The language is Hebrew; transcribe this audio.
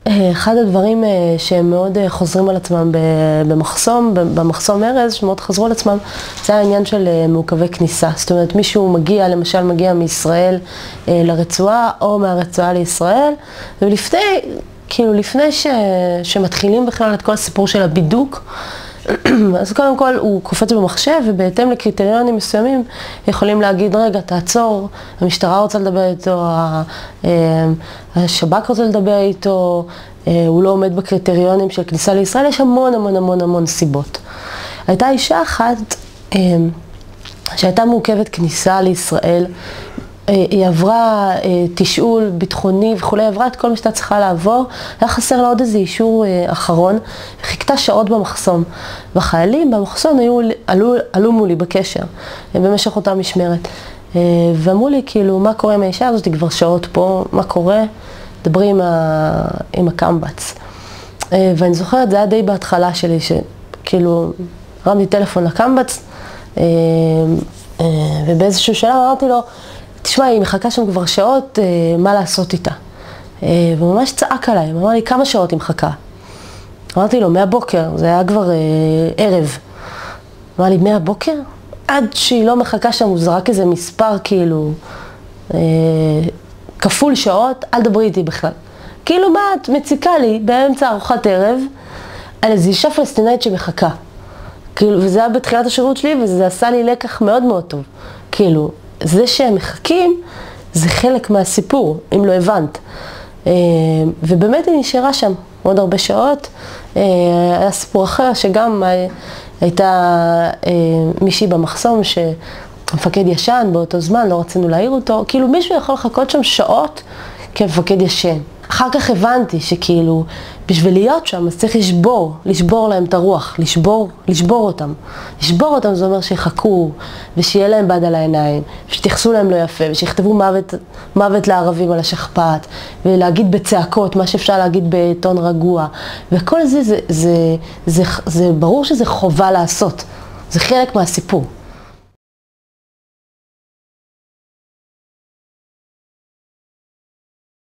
אחד הדברים שהם מאוד חוזרים על עצמם במחסום ארז, שמאוד חזרו על עצמם, זה העניין של מעוכבי כניסה. זאת אומרת, מישהו מגיע, למשל מגיע מישראל לרצועה, או מהרצועה לישראל, ולפני, כאילו לפני שמתחילים בכלל את כל הסיפור של הבידוק, אז קודם כל הוא קופץ במחשב, ובהתאם לקריטריונים מסוימים יכולים להגיד, רגע, תעצור, המשטרה רוצה לדבר איתו, השב"כ רוצה לדבר איתו, הוא לא עומד בקריטריונים של כניסה לישראל, יש המון המון המון המון סיבות. הייתה אישה אחת שהייתה מעוכבת כניסה לישראל, היא עברה תשאול ביטחוני וכולי, עברה את כל מה שאתה צריכה לעבור, היה חסר לה עוד איזה אישור אחרון, חיכתה שעות במחסום, והחיילים במחסום עלו מולי בקשר, במשך אותה משמרת, ואמרו לי כאילו, מה קורה עם האישה הזאת, היא כבר שעות פה, מה קורה? דברי עם הקמב"ץ. ואני זוכרת, זה היה די בהתחלה שלי, שכאילו, הרמתי טלפון לקמב"ץ, ובאיזשהו שלב אמרתי לו, תשמע, היא מחכה שם כבר שעות, מה לעשות איתה? והוא ממש צעק עליי, אמר לי, כמה שעות היא מחכה? אמרתי לו, מהבוקר, זה היה כבר ערב. אמר לי, מהבוקר? עד שהיא לא מחכה שם, הוא זרק איזה מספר כאילו, כפול שעות, אל דברי איתי בכלל. כאילו מה, את מציקה לי באמצע ארוחת ערב, על איזו אישה פלסטינאית שמחכה. כאילו, וזה היה בתחילת השירות שלי, וזה עשה לי לקח מאוד מאוד טוב. כאילו, זה שהם מחכים, זה חלק מהסיפור, אם לא הבנת. ובאמת היא נשארה שם עוד הרבה שעות. היה סיפור אחר שגם הייתה מישהי במחסום שהמפקד ישן באותו זמן, לא רצינו להעיר אותו. כאילו מישהו יכול לחכות שם שעות כמפקד ישן. אחר כך הבנתי שכאילו בשביל להיות שם אז צריך לשבור להם את הרוח, לשבור אותם. לשבור אותם זה אומר שיחכו ושיהיה להם בד על העיניים, ושתייחסו להם לא יפה, ושיכתבו מוות לערבים על השכפ"ץ, ולהגיד בצעקות מה שאפשר להגיד בטון רגוע. וכל זה ברור שזה חובה לעשות, זה חלק מהסיפור.